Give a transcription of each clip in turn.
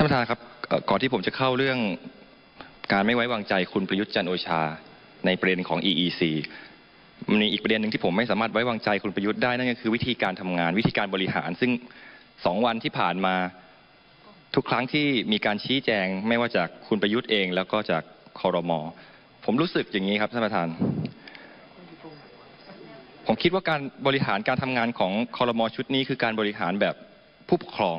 านประธานครับก่อนที่ผมจะเข้าเรื่องการไม่ไว้วางใจคุณประยุทธ์จันทร์โอชาในประเด็นของ EEC มีอีกประเด็นหนึ่งที่ผมไม่สามารถไว้วางใจคุณประยุทธ์ได้นั่นก็คือวิธีการทำงานวิธีการบริหารซึ่ง2 วันที่ผ่านมาทุกครั้งที่มีการชี้แจงไม่ว่าจากคุณประยุทธ์เองแล้วก็จากครม.ผมรู้สึกอย่างนี้ครับท่านประธานผมคิดว่าการบริหารการทำงานของครม.ชุดนี้คือการบริหารแบบผู้ปกครอง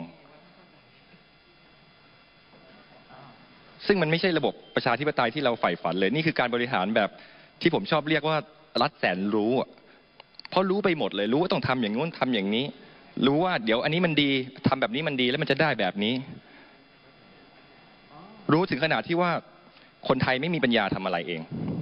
ซึ่งมันไม่ใช่ระบบประชาธิปไตยที่เราใฝ่ฝันเลยนี่คือการบริหารแบบที่ผมชอบเรียกว่ารัฐแสนรู้เพราะรู้ไปหมดเลยรู้ว่าต้องทำอย่างนู้นทำอย่างนี้รู้ว่าเดี๋ยวอันนี้มันดีทำแบบนี้มันดีแล้วมันจะได้แบบนี้รู้ถึงขนาดที่ว่าคนไทยไม่มีปัญญาทำอะไรเอง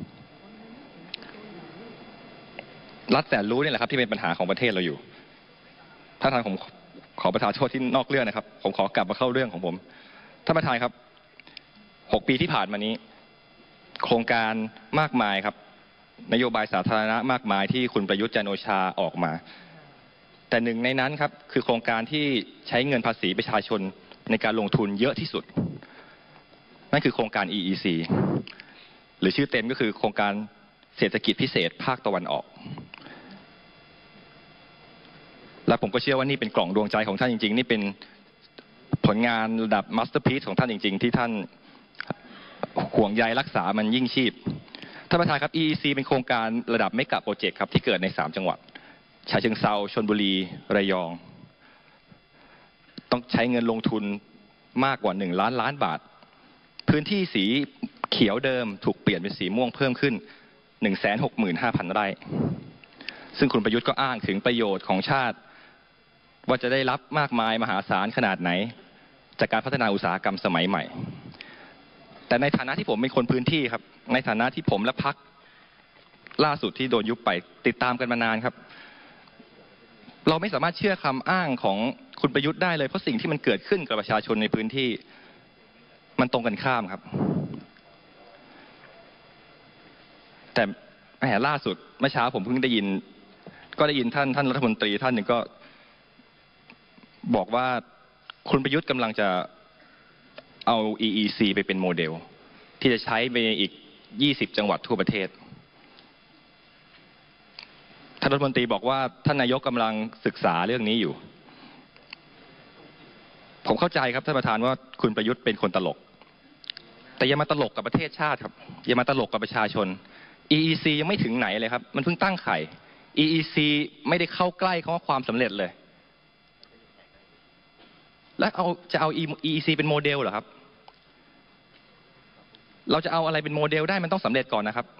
รัฐแสนรู้นี่แหละครับที่เป็นปัญหาของประเทศเราอยู่ท่านประธานผมขอประทานโทษที่นอกเรื่องนะครับผมขอกลับมาเข้าเรื่องของผมท่านประธานครับ6 ปีที่ผ่านมานี้โครงการมากมายครับนโยบายสาธารณะมากมายที่คุณประยุทธ์จันทร์โอชาออกมาแต่หนึ่งในนั้นครับคือโครงการที่ใช้เงินภาษีประชาชนในการลงทุนเยอะที่สุดนั่นคือโครงการ EEC หรือชื่อเต็มก็คือโครงการเศรษฐกิจพิเศษภาคตะวันออกและผมก็เชื่อว่านี่เป็นกล่องดวงใจของท่านจริงๆนี่เป็นผลงานระดับมาสเตอร์พีซของท่านจริงๆที่ท่านห่วงใยรักษามันยิ่งชีพท่านประธานครับ EEC เป็นโครงการระดับเมกะโปรเจกต์ครับที่เกิดใน3 จังหวัดฉะเชิงเทราชลบุรีระยองต้องใช้เงินลงทุนมากกว่า1 ล้านล้านบาทพื้นที่สีเขียวเดิมถูกเปลี่ยนเป็นสีม่วงเพิ่มขึ้น 165,000 ไร่ซึ่งคุณประยุทธ์ก็อ้างถึงประโยชน์ของชาติว่าจะได้รับมากมายมหาศาลขนาดไหนจากการพัฒนาอุตสาหกรรมสมัยใหม่แต่ในฐานะที่ผมเป็นคนพื้นที่ครับในฐานะที่ผมและพรรคล่าสุดที่โดนยุบไปติดตามกันมานานครับเราไม่สามารถเชื่อคำอ้างของคุณประยุทธ์ได้เลยเพราะสิ่งที่มันเกิดขึ้นกับประชาชนในพื้นที่มันตรงกันข้ามครับแต่ล่าสุดเมื่อเช้าผมเพิ่งได้ยินท่านรัฐมนตรีท่านหนึ่งก็บอกว่าคุณประยุทธ์กำลังจะเอา EEC ไปเป็นโมเดลที่จะใช้ไปอีก20 จังหวัดทั่วประเทศท่านรัฐมนตรีบอกว่าท่านนายกกำลังศึกษาเรื่องนี้อยู่ผมเข้าใจครับท่านประธานว่าคุณประยุทธ์เป็นคนตลกแต่อย่ามาตลกกับประเทศชาติครับอย่ามาตลกกับประชาชน EEC ยังไม่ถึงไหนเลยครับมันเพิ่งตั้งไข่ EEC ไม่ได้เข้าใกล้คำว่าความสำเร็จเลยและจะเอา EEC เป็นโมเดลเหรอครับเราจะเอาอะไรเป็นโมเดลได้มันต้องสำเร็จก่อนนะครับ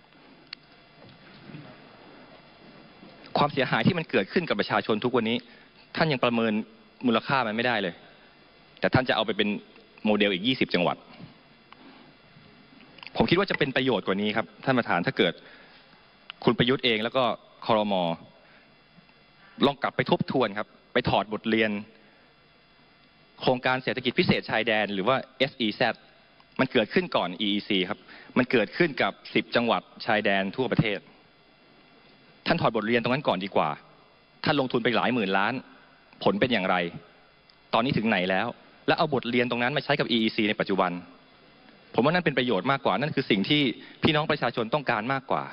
ความเสียหายที่มันเกิดขึ้นกับประชาชนทุกวันนี้ท่านยังประเมินมูลค่ามันไม่ได้เลยแต่ท่านจะเอาไปเป็นโมเดลอีก20 จังหวัดผมคิดว่าจะเป็นประโยชน์กว่านี้ครับท่านประธานถ้าเกิดคุณประยุทธ์เองแล้วก็ครม.ลองกลับไปทบทวนครับไปถอดบทเรียนโครงการเศรษฐกิจพิเศษชายแดนหรือว่า SEZ มันเกิดขึ้นก่อน EEC ครับมันเกิดขึ้นกับ10 จังหวัดชายแดนทั่วประเทศท่านถอดบทเรียนตรงนั้นก่อนดีกว่าท่านลงทุนไปหลายหมื่นล้านผลเป็นอย่างไรตอนนี้ถึงไหนแล้วและเอาบทเรียนตรงนั้นมาใช้กับ EEC ในปัจจุบันผมว่านั่นเป็นประโยชน์มากกว่านั่นคือสิ่งที่พี่น้องประชาชนต้องการมากกว่า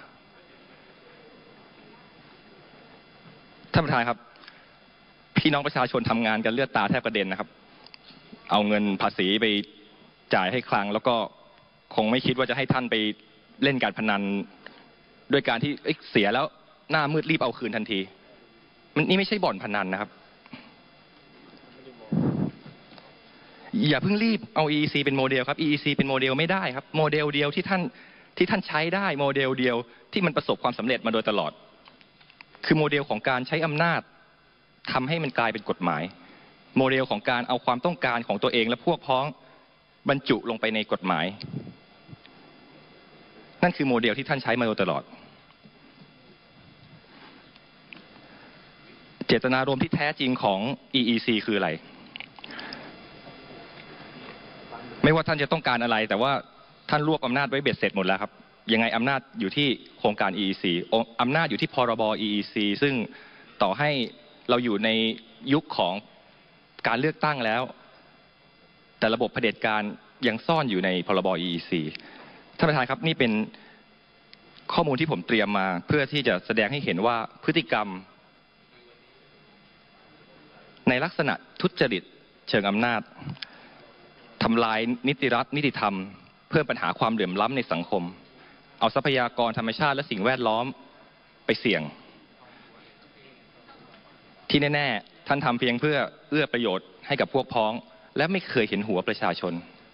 ท่านประธานครับพี่น้องประชาชนทำงานกันเลือดตาแทบกระเด็นนะครับเอาเงินภาษีไปจ่ายให้คลังแล้วก็คงไม่คิดว่าจะให้ท่านไปเล่นการพนันด้วยการที่เสียแล้วหน้ามืดรีบเอาคืนทันทีนี่ไม่ใช่บ่อนพนันนะครับอย่าเพิ่งรีบเอา EEC เป็นโมเดลครับ EEC เป็นโมเดลไม่ได้ครับโมเดลเดียวที่ท่านใช้ได้โมเดลเดียวที่มันประสบความสำเร็จมาโดยตลอดคือโมเดลของการใช้อำนาจทำให้มันกลายเป็นกฎหมายโมเดลของการเอาความต้องการของตัวเองและพวกพ้องบรรจุลงไปในกฎหมายนั่นคือโมเดลที่ท่านใช้มาโดยตลอดเจตนารมณ์ที่แท้จริงของ EEC คืออะไรไม่ว่าท่านจะต้องการอะไรแต่ว่าท่านรวบอำนาจไว้เบ็ดเสร็จหมดแล้วครับยังไงอำนาจอยู่ที่โครงการ EEC อำนาจอยู่ที่พรบ EEC ซึ่งต่อให้เราอยู่ในยุคของการเลือกตั้งแล้วแแต่ระบบเผด็จการยังซ่อนอยู่ในพรบ EEC ท่านประธานครับนี่เป็นข้อมูลที่ผมเตรียมมาเพื่อที่จะแสดงให้เห็นว่าพฤติกรรมในลักษณะทุจริตเชิงอำนาจทำลายนิติรัฐนิติธรรมเพิ่มปัญหาความเหลื่อมล้ำในสังคมเอาทรัพยากรธรรมชาติและสิ่งแวดล้อมไปเสี่ยงที่แน่ๆท่านทำเพียงเพื่อเอื้อประโยชน์ให้กับพวกพ้องและไม่เคยเห็นหัวประชาชน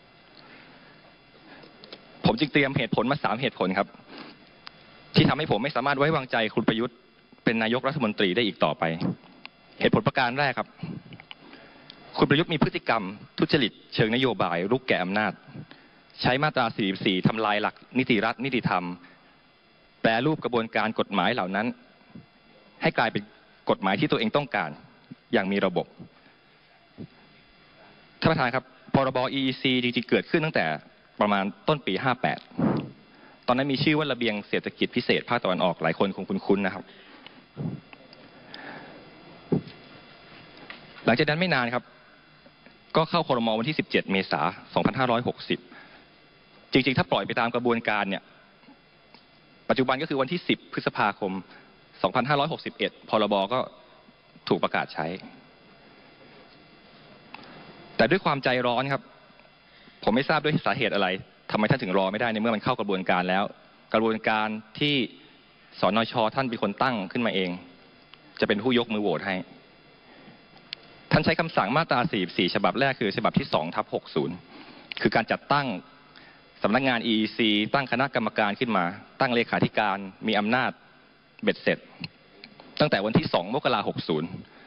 ผมจึงเตรียมเหตุผลมา3 เหตุผลครับที่ทำให้ผมไม่สามารถไว้วางใจคุณประยุทธ์เป็นนายกรัฐมนตรีได้อีกต่อไปเหตุผลประการแรกครับคุณประยุทธ์มีพฤติกรรมทุจริตเชิงนโยบายรุกแก่อำนาจใช้มาตรา 44 ทำลายหลักนิติรัฐนิติธรรมแปรรูปกระบวนการกฎหมายเหล่านั้นให้กลายเป็นกฎหมายที่ตัวเองต้องการอย่างมีระบบท่านประธานครับพรบ EEC จริงๆเกิดขึ้นตั้งแต่ประมาณต้นปี 58 ตอนนั้นมีชื่อว่าระเบียงเศรษฐกิจพิเศษภาคตะวันออกหลายคนคงคุ้นๆนะครับหลังจากนั้นไม่นานครับก็เข้าครม.วันที่ 17 เมษายน 2560 จริงๆถ้าปล่อยไปตามกระบวนการเนี่ยปัจจุบันก็คือวันที่ 10 พฤษภาคม 2561 พรบก็ถูกประกาศใช้แต่ด้วยความใจร้อนครับผมไม่ทราบด้วยสาเหตุอะไรทำไมท่านถึงรอไม่ได้ในเมื่อมันเข้ากระบวนการแล้วกระบวนการที่สนช.ท่านเป็นคนตั้งขึ้นมาเองจะเป็นผู้ยกมือโหวตให้ท่านใช้คำสั่งมาตรา 44 ฉบับแรกคือฉบับที่ 2/60 คือการจัดตั้งสำนักงาน EEC ตั้งคณะกรรมการขึ้นมาตั้งเลขาธิการมีอำนาจเบ็ดเสร็จตั้งแต่วันที่ 2 มกราคม 60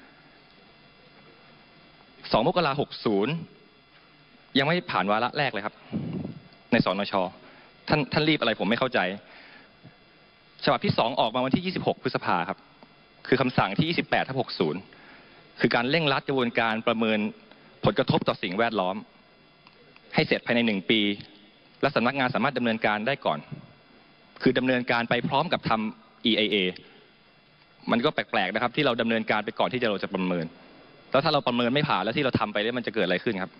2 มกราคม 60 ยังไม่ผ่านวาระแรกเลยครับในสนช.ท่านรีบอะไรผมไม่เข้าใจฉบับที่ 2 ออกมาวันที่ 26 พฤษภาครับคือคำสั่งที่ 28/60 คือการเร่งรัดกระบวนการประเมินผลกระทบต่อสิ่งแวดล้อมให้เสร็จภายใน1 ปีและสำนักงานสามารถดำเนินการได้ก่อนคือดำเนินการไปพร้อมกับทำ EIA มันก็แปลกๆนะครับที่เราดำเนินการไปก่อนที่เราจะประเมินแล้วถ้าเราประเมินไม่ผ่านแล้วที่เราทำไปแล้วมันจะเกิดอะไรขึ้นครับ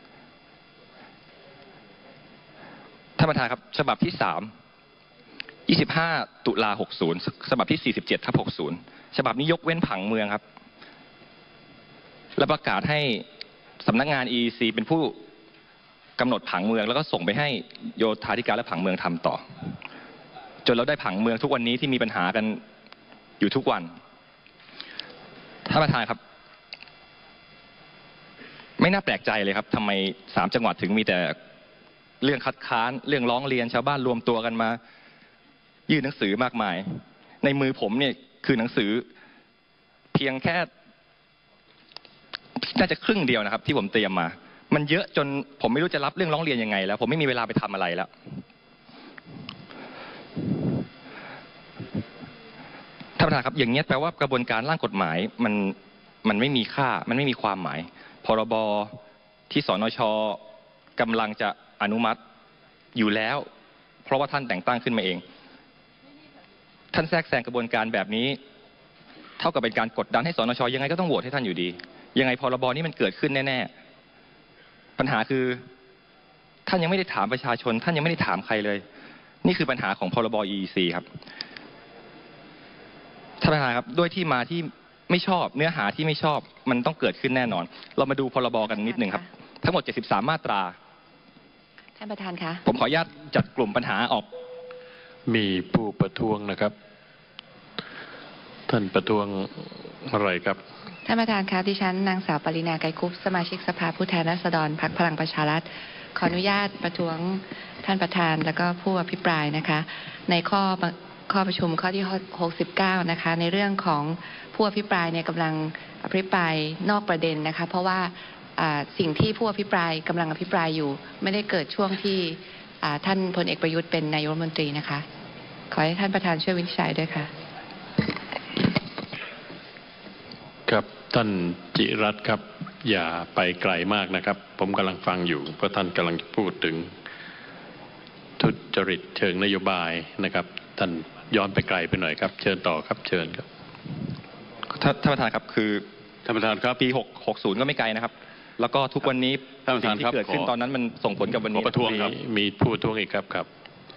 ท่านประธานครับฉบับที่ 3 25 ตุลา 60 ฉบับที่ 47/60 ฉบับนี้ยกเว้นผังเมืองครับและประกาศให้สำนักงาน EEC เป็นผู้กำหนดผังเมืองแล้วก็ส่งไปให้โยธาธิการและผังเมืองทำต่อจนเราได้ผังเมืองทุกวันนี้ที่มีปัญหากันอยู่ทุกวันท่านประธานครับไม่น่าแปลกใจเลยครับทำไม3 จังหวัดถึงมีแต่เรื่องคัดค้านเรื่องร้องเรียนชาวบ้านรวมตัวกันมายื่นหนังสือมากมายในมือผมเนี่ยคือหนังสือเพียงแค่น่าจะครึ่งเดียวนะครับที่ผมเตรียมมามันเยอะจนผมไม่รู้จะรับเรื่องร้องเรียนยังไงแล้วผมไม่มีเวลาไปทำอะไรแล้วท่านประธานครับอย่างนี้แปลว่ากระบวนการร่างกฎหมายมันไม่มีค่ามันไม่มีความหมายพรบที่สนช.กำลังจะอนุมัติอยู่แล้วเพราะว่าท่านแต่งตั้งขึ้นมาเองท่านแทรกแซงกระบวนการแบบนี้เท่ากับเป็นการกดดันให้สนช.ยังไงก็ต้องโหวตให้ท่านอยู่ดียังไงพรบนี้มันเกิดขึ้นแน่ๆปัญหาคือท่านยังไม่ได้ถามประชาชนท่านยังไม่ได้ถามใครเลยนี่คือปัญหาของพรบ EEC ครับท่านประธานครับด้วยที่มาที่ไม่ชอบเนื้อหาที่ไม่ชอบมันต้องเกิดขึ้นแน่นอนเรามาดูพรบกันนิดนึงครับทั้งหมด73 มาตราท่านประธานคะผมขออนุญาตจัดกลุ่มปัญหาออกมีผู้ประท้วงนะครับท่านประท้วงอะไรครับท่านประธานคะดิฉันนางสาวปรินาไกรคุปสมาชิกสภาผู้แทนราษฎรพรรคพลังประชารัฐขออนุญาตประท้วงท่านประธานแล้วก็ผู้อภิปรายนะคะในข้อประชุมข้อที่ 69 นะคะในเรื่องของผู้อภิปรายเนี่ยกำลังอภิปรายนอกประเด็นนะคะเพราะว่าสิ่งที่ผู้อภิปรายกำลังอภิปรายอยู่ไม่ได้เกิดช่วงที่ท่านพลเอกประยุทธ์เป็นนายกรัฐมนตรีนะคะขอให้ท่านประธานช่วยวินิจฉัยด้วยค่ะครับท่านจิรัตน์ครับอย่าไปไกลมากนะครับผมกำลังฟังอยู่เพราะท่านกำลังพูดถึงทุจริตเชิงนโยบายนะครับท่านย้อนไปไกลไปหน่อยครับเชิญต่อครับเชิญครับท่านประธานครับคือท่านประธานครับปี60ก็ไม่ไกลนะครับแล้วก็ทุกวันนี้ท่านประธานสิ่งครับที่เกิดขึ้นตอนนั้นมันส่งผลกับวันขนี้อประท้วงครับมีผู้ประท้วงอีกครับครับ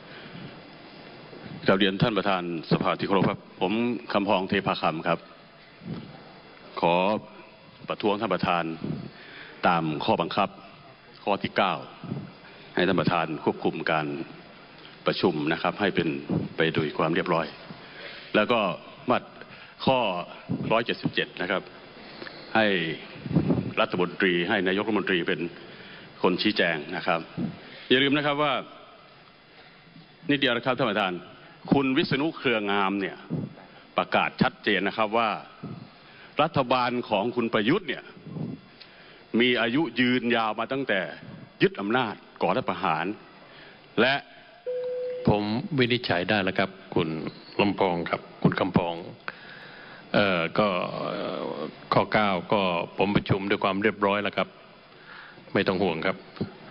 กราบเรียนท่านประธานสภาที่เคารพครับผมคำพองเทพาคำครับ ขอประท้วงท่านประธานตามข้อบังคับข้อที่ 9 ให้ท่านประธานควบคุมการประชุมนะครับให้เป็นไปโดยความเรียบร้อย แล้วก็มาตราข้อ 177 นะครับให้รัฐมนตรีให้นายกรัฐมนตรีเป็นคนชี้แจงนะครับอย่าลืมนะครับว่านิดเดียวนะครับท่านประธานคุณวิษณุเครืองามเนี่ยประกาศชัดเจนนะครับว่ารัฐบาลของคุณประยุทธ์เนี่ยมีอายุยืนยาวมาตั้งแต่ยึดอำนาจก่อรัฐประหารและผมวินิจฉัยได้แล้วครับคุณลำพองครับคุณคำพองก็ข้อ 9 ก็ผมประชุมด้วยความเรียบร้อยแล้วครับไม่ต้องห่วงครับ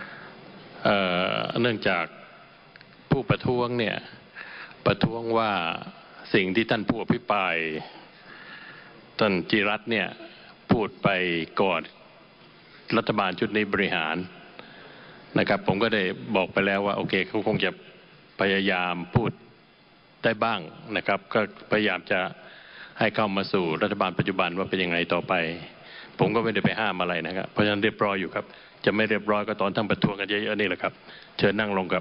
เนื่องจากผู้ประท้วงเนี่ยประท้วงว่าสิ่งที่ท่านผู้อภิปรายท่านจิรัตน์เนี่ยพูดไปก่อนรัฐบาลชุดนี้บริหารนะครับผมก็ได้บอกไปแล้วว่าโอเคเขาคงจะพยายามพูดได้บ้างนะครับก็พยายามจะให้เข้ามาสู่รัฐบาลปัจจุบันว่าเป็นยังไงต่อไปผมก็ไม่ได้ไปห้ามอะไรนะครับเพราะฉะนั้นเรียบร้อยอยู่ครับจะไม่เรียบร้อยก็ตอนท่านประท้วงกันเยอะๆนี่แหละครับเชิญนั่งลงครับ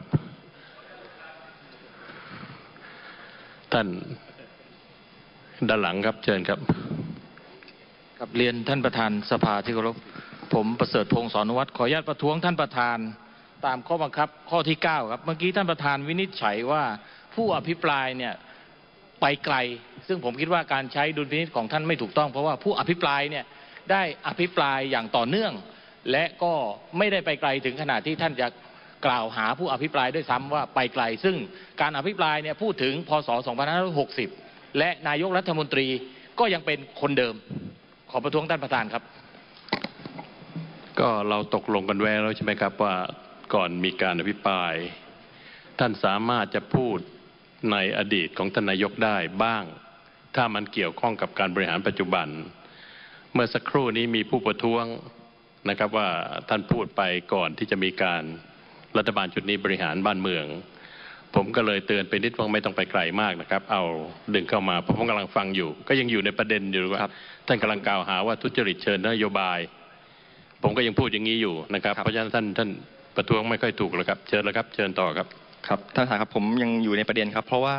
ท่านด้านหลังครับเชิญครับกับเรียนท่านประธานสภาที่เคารพผมประเสริฐพงศ์สอนวัฒน์ขออนุญาตประท้วงท่านประธานตามข้อบังคับข้อที่ 9 ครับเมื่อกี้ท่านประธานวินิจฉัยว่าผู้อภิปรายเนี่ยไปไกลซึ่งผมคิดว่าการใช้ดุลพินิจของท่านไม่ถูกต้องเพราะว่าผู้อภิปรายเนี่ยได้อภิปรายอย่างต่อเนื่องและก็ไม่ได้ไปไกลถึงขนาดที่ท่านจะกล่าวหาผู้อภิปรายด้วยซ้ำว่าไปไกลซึ่งการอภิปรายเนี่ยพูดถึงพ.ศ. 2560และนายกรัฐมนตรีก็ยังเป็นคนเดิมขอประท้วงท่านประธานครับก็เราตกลงกันไว้แล้วใช่ไหมครับว่าก่อนมีการอภิปรายท่านสามารถจะพูดในอดีตของท่านนายกได้บ้างถ้ามันเกี่ยวข้องกับการบริหารปัจจุบันเมื่อสักครู่นี้มีผู้ประท้วงนะครับว่าท่านพูดไปก่อนที่จะมีการรัฐบาลชุดนี้บริหารบ้านเมืองผมก็เลยเตือนไปนิดว่าไม่ต้องไปไกลมากนะครับเอาดึงเข้ามาเพราะผมกำลังฟังอยู่ก็ยังอยู่ในประเด็นอยู่ว่าท่านกำลังกล่าวหาว่าทุจริตเชิญนโยบายผมก็ยังพูดอย่างนี้อยู่นะครับเพราะฉะนั้นท่านประท้วงไม่ค่อยถูกแล้วครับเชิญแล้วครับเชิญต่อครับครับท่านประธานครับผมยังอยู่ในประเด็นครับเพราะว่า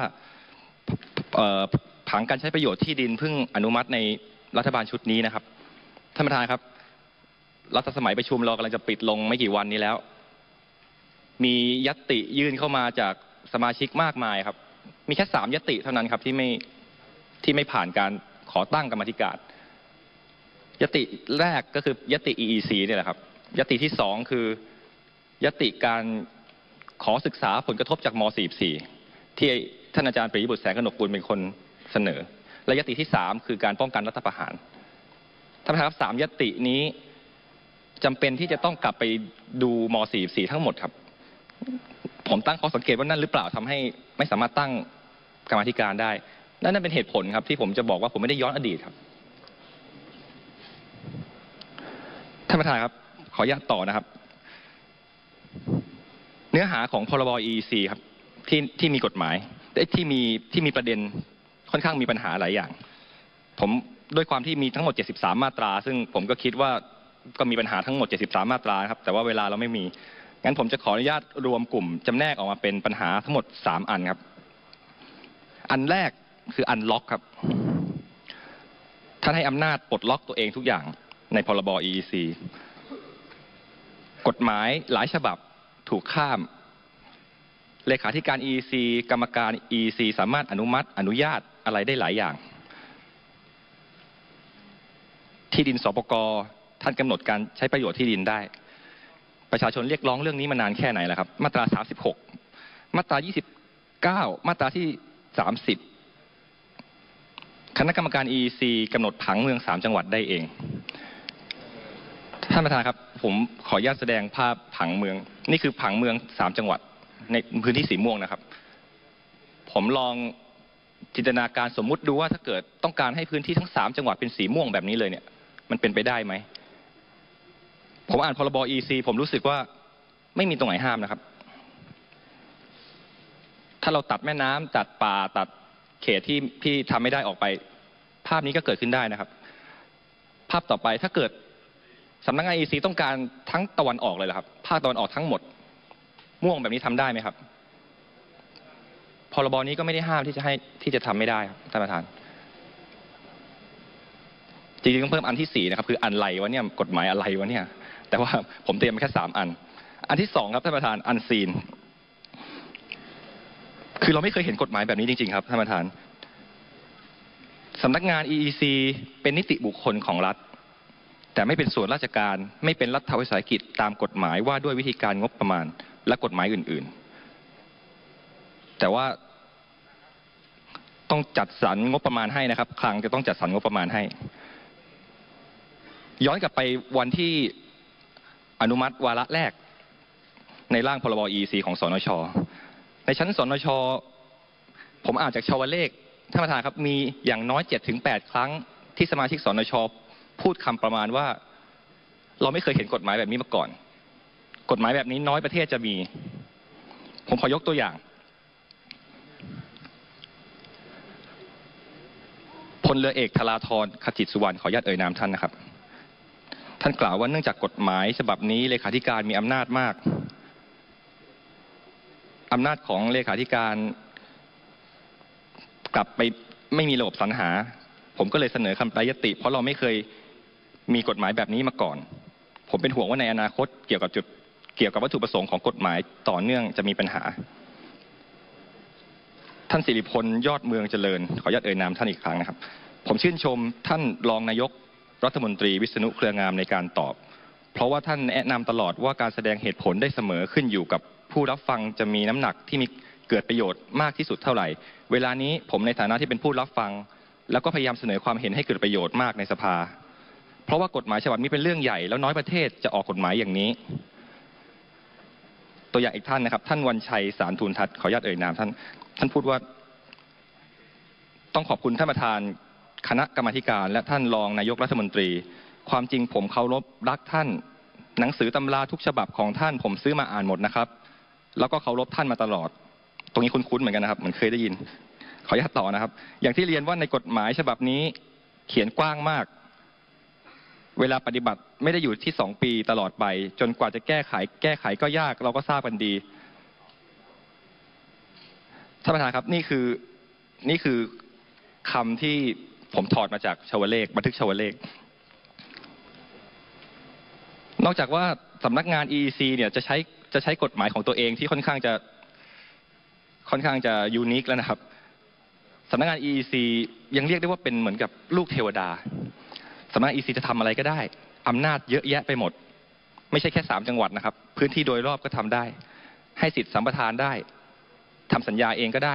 ผังการใช้ประโยชน์ที่ดินเพิ่งอนุมัติในรัฐบาลชุดนี้นะครับท่านประธานครับรัฐสมัยประชุมเรากำลังจะปิดลงไม่กี่วันนี้แล้วมีญัตติยื่นเข้ามาจากสมาชิกมากมายครับมีแค่3ญัตติเท่านั้นครับที่ไม่ผ่านการขอตั้งกรรมาธิการญัตติแรกก็คือญัตติ EEC เนี่ยแหละครับญัตติที่2คือญัตติการขอศึกษาผลกระทบจากม.44ที่ท่านอาจารย์ปรีบุตรแสงกนกกุลเป็นคนเสนอและญัตติที่3คือการป้องกันรัฐประหารท่านประธานครับ3ญัตตินี้จำเป็นที่จะต้องกลับไปดูม.44ทั้งหมดครับผมตั้งข้อสังเกตว่านั่นหรือเปล่าทำให้ไม่สามารถตั้งกรรมาธิการได้นั่นเป็นเหตุผลครับที่ผมจะบอกว่าผมไม่ได้ย้อนอดีตครับท่านประธานครับขออนุญาตต่อนะครับเนื้อหาของพรบ EEC ครับที่มีกฎหมายที่มีประเด็นค่อนข้างมีปัญหาหลายอย่างผมด้วยความที่มีทั้งหมด73มาตราซึ่งผมก็คิดว่าก็มีปัญหาทั้งหมด73มาตราครับแต่ว่าเวลาเราไม่มีงั้นผมจะขออนุญาตรวมกลุ่มจำแนกออกมาเป็นปัญหาทั้งหมด3อันครับอันแรกคืออันล็อกครับท่านให้อำนาจปลดล็อกตัวเองทุกอย่างในพรบ EEC กฎหมายหลายฉบับถูกข้ามเลขาธิการ EEC กรรมการ EEC สามารถอนุญาตอะไรได้หลายอย่างที่ดินสปก.ท่านกำหนดการใช้ประโยชน์ที่ดินได้ประชาชนเรียกร้องเรื่องนี้มานานแค่ไหนแล้วครับมาตรา36มาตรา29มาตราที่30คณะกรรมการ EEC กำหนดผังเมือง3จังหวัดได้เองท่านประธานครับผมขออนุญาตแสดงภาพผังเมืองนี่คือผังเมือง3จังหวัดในพื้นที่สีม่วงนะครับผมลองจินตนาการสมมุติดูว่าถ้าเกิดต้องการให้พื้นที่ทั้ง3จังหวัดเป็นสีม่วงแบบนี้เลยเนี่ยมันเป็นไปได้ไหมผมอ่านพรบ EC ผมรู้สึกว่าไม่มีตรงไหนห้ามนะครับ ถ้าเราตัดแม่น้ำตัดป่าตัดเขตที่ทำไม่ได้ออกไป ภาพนี้ก็เกิดขึ้นได้นะครับ ภาพต่อไปถ้าเกิดสำนักงาน EC ต้องการทั้งตะวันออกเลยเหรอครับภาคตะวันออกทั้งหมดม่วงแบบนี้ทำได้ไหมครับพรบนี้ก็ไม่ได้ห้ามที่จะทำไม่ได้ครับท่านประธานจริงๆต้องเพิ่มอันที่4นะครับคืออันไรวะเนี่ยกฎหมายอะไรวะเนี่ยแต่ว่าผมเตรียมมาแค่3 อันที่2ครับท่านประธานอันซีนคือเราไม่เคยเห็นกฎหมายแบบนี้จริงๆครับท่านประธานสำนักงาน EEC เป็นนิติบุคคลของรัฐแต่ไม่เป็นส่วนราชการไม่เป็นรัฐวิสาหกิจตามกฎหมายว่าด้วยวิธีการงบประมาณและกฎหมายอื่นๆแต่ว่าต้องจัดสรรงบประมาณให้นะครับคลังจะต้องจัดสรรงบประมาณให้ย้อนกลับไปวันที่อนุมัติวาระแรกในร่างพรบ EEC ของสนช.ในชั้นสนช.ผมอ่านจากชาวเลขท่านประธานครับมีอย่างน้อย 7-8 ครั้งที่สมาชิกสนช.พูดคำประมาณว่าเราไม่เคยเห็นกฎหมายแบบนี้มาก่อนกฎหมายแบบนี้น้อยประเทศจะมีผมขอยกตัวอย่างพลเรือเอกธราธร ขจิตสุวรรณขออนุญาตเอ่ยนามท่านนะครับท่านกล่าวว่าเนื่องจากกฎหมายฉบับนี้เลขาธิการมีอำนาจมากอำนาจของเลขาธิการกลับไปไม่มีระบบสรรหาผมก็เลยเสนอคำแปรยติเพราะเราไม่เคยมีกฎหมายแบบนี้มาก่อนผมเป็นห่วงว่าในอนาคตเกี่ยวกับวัตถุประสงค์ของกฎหมายต่อเนื่องจะมีปัญหาท่านสิริพลยอดเมืองเจริญขออนุญาตเอ่ยนามท่านอีกครั้งนะครับผมชื่นชมท่านรองนายกรัฐมนตรีวิษณุเครืองามในการตอบเพราะว่าท่านแนะนำตลอดว่าการแสดงเหตุผลได้เสมอขึ้นอยู่กับผู้รับฟังจะมีน้ำหนักที่มีเกิดประโยชน์มากที่สุดเท่าไหร่เวลานี้ผมในฐานะที่เป็นผู้รับฟังแล้วก็พยายามเสนอความเห็นให้เกิดประโยชน์มากในสภาเพราะว่ากฎหมายฉบับนี้เป็นเรื่องใหญ่แล้วน้อยประเทศจะออกกฎหมายอย่างนี้ตัวอย่างอีกท่านนะครับท่านวันชัยสารทูลทัศน์ขออนุญาตเอ่ยนามท่านพูดว่าต้องขอบคุณท่านประธานคณะกรรมาธิการและท่านรองนายกรัฐมนตรีความจริงผมเคารพรักท่านหนังสือตำราทุกฉบับของท่านผมซื้อมาอ่านหมดนะครับแล้วก็เคารพท่านมาตลอดตรงนี้คุ้นๆเหมือนกันนะครับเหมือนเคยได้ยินขออนุญาตต่อนะครับอย่างที่เรียนว่าในกฎหมายฉบับนี้เขียนกว้างมากเวลาปฏิบัติไม่ได้อยู่ที่2 ปีตลอดไปจนกว่าจะแก้ไขก็ยากเราก็ทราบกันดีท่านประธานครับนี่คือคำที่ผมถอดมาจากชาวเลขบันทึกชาวเลขนอกจากว่าสำนักงาน EEC เนี่ยจะใช้กฎหมายของตัวเองที่ค่อนข้างจะยูนิคแล้วนะครับสำนักงาน EEC ยังเรียกได้ว่าเป็นเหมือนกับลูกเทวดาสำนักงาน EEC จะทำอะไรก็ได้อำนาจเยอะแยะไปหมดไม่ใช่แค่3 จังหวัดนะครับพื้นที่โดยรอบก็ทำได้ให้สิทธิสัมปทานได้ทำสัญญาเองก็ได้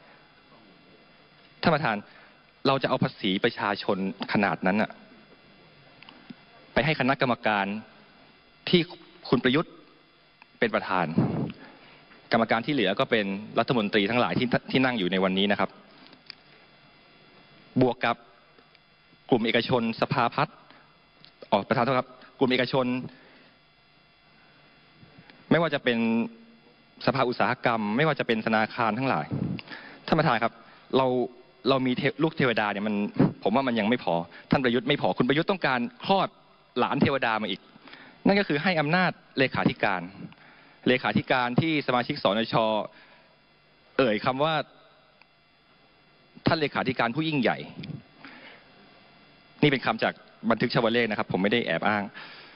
ท่านประธานเราจะเอาภาษีประชาชนขนาดนั้นอะไปให้คณะกรรมการที่คุณประยุทธ์เป็นประธานกรรมการที่เหลือก็เป็นรัฐมนตรีทั้งหลายที่นั่งอยู่ในวันนี้นะครับบวกกับกลุ่มเอกชนสภาพัฒน์ประธานครับกลุ่มเอกชนไม่ว่าจะเป็นสภาอุตสาหกรรมไม่ว่าจะเป็นธนาคารทั้งหลายท่านประธานครับเรามีลูกเทวดาเนี่ยผมว่ามันยังไม่พอท่านประยุทธ์ไม่พอคุณประยุทธ์ต้องการคลอดหลานเทวดามาอีกนั่นก็คือให้อำนาจเลขาธิการที่สมาชิกสนช.เอ่ยคำว่าท่านเลขาธิการผู้ยิ่งใหญ่นี่เป็นคำจากบันทึกชาวเลขนะครับผมไม่ได้แอบอ้าง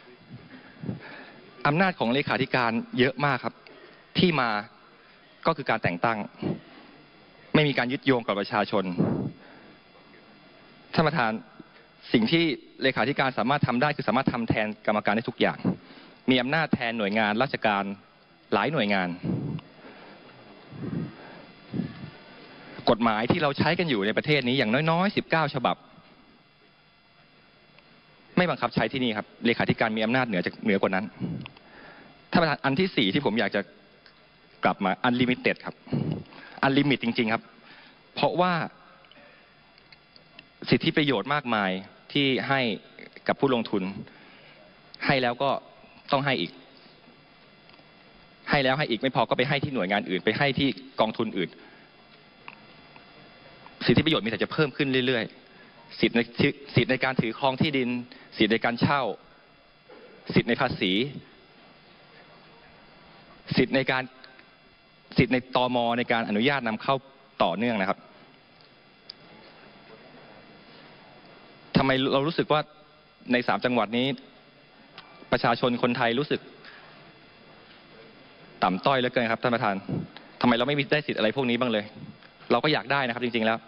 อำนาจของเลขาธิการเยอะมากครับที่มาก็คือการแต่งตั้งไม่มีการยึดโยงกับประชาชนท่านประธานสิ่งที่เลขาธิการสามารถทำได้คือสามารถทำแทนกรรมการได้ทุกอย่างมีอำนาจแทนหน่วยงานราชการหลายหน่วยงานกฎหมายที่เราใช้กันอยู่ในประเทศนี้อย่างน้อยๆ19 ฉบับไม่บังคับใช้ที่นี่ครับเลขาธิการมีอำนาจเหนือกว่านั้นท่านประธานอันที่4ที่ผมอยากจะกลับมา unlimited ครับ unlimited จริงๆครับเพราะว่าสิทธิประโยชน์มากมายที่ให้กับผู้ลงทุนให้แล้วก็ต้องให้อีก ให้แล้วให้อีกไม่พอก็ไปให้ที่หน่วยงานอื่นไปให้ที่กองทุนอื่นสิทธิประโยชน์มีแต่จะเพิ่มขึ้นเรื่อยๆสิทธิในการถือครองที่ดินสิทธิในการเช่าสิทธิในภาษีสิทธิในตม.ในการอนุญาตนำเข้าต่อเนื่องนะครับทำไมเรารู้สึกว่าใน3 จังหวัดนี้ประชาชนคนไทยรู้สึกต่ำต้อยเหลือเกินครับท่านประธานทำไมเราไม่มีได้สิทธิ์อะไรพวกนี้บ้างเลยเราก็อยากได้นะครับจริงๆแล้ว